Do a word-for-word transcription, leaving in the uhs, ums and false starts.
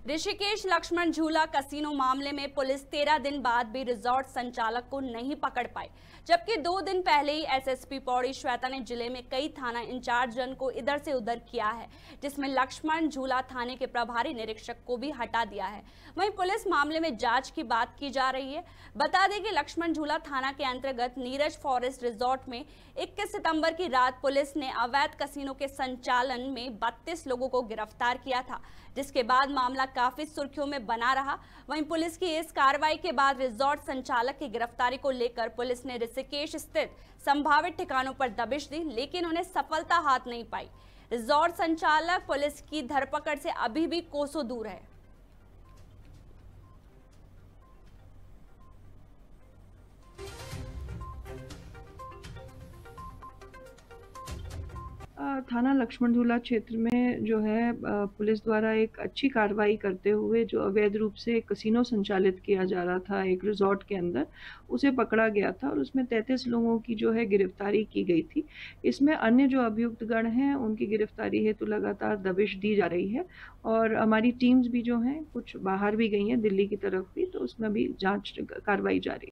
ऋषिकेश लक्ष्मण झूला कसीनो मामले में पुलिस तेरह दिन बाद भी रिजॉर्ट संचालक को नहीं पकड़ पाई, जबकि दो दिन पहले ही एसएसपी पौड़ी श्वेता ने जिले में कई थाना इंचार्ज जन को इधर से उधर किया है, जिसमें लक्ष्मण झूला थाने के प्रभारी निरीक्षक को भी हटा दिया है। वहीं पुलिस मामले में जांच की बात की जा रही है। बता दें कि लक्ष्मण झूला थाना के अंतर्गत नीरज फॉरेस्ट रिजॉर्ट में इक्कीस सितंबर की रात पुलिस ने अवैध कसीनो के संचालन में बत्तीस लोगों को गिरफ्तार किया था, जिसके बाद मामला काफी सुर्खियों में बना रहा। वहीं पुलिस की इस कार्रवाई के बाद रिजॉर्ट संचालक की गिरफ्तारी को लेकर पुलिस ने ऋषिकेश स्थित संभावित ठिकानों पर दबिश दी, लेकिन उन्हें सफलता हाथ नहीं पाई। रिजॉर्ट संचालक पुलिस की धरपकड़ से अभी भी कोसों दूर है। थाना लक्ष्मण झूला क्षेत्र में जो है पुलिस द्वारा एक अच्छी कार्रवाई करते हुए जो अवैध रूप से कसिनो संचालित किया जा रहा था एक रिजॉर्ट के अंदर, उसे पकड़ा गया था और उसमें तैंतीस लोगों की जो है गिरफ्तारी की गई थी। इसमें अन्य जो अभियुक्त गण हैं उनकी गिरफ्तारी हेतु लगातार दबिश दी जा रही है और हमारी टीम्स भी जो हैं कुछ बाहर भी गई हैं, दिल्ली की तरफ भी, तो उसमें भी जाँच कार्रवाई जारी है।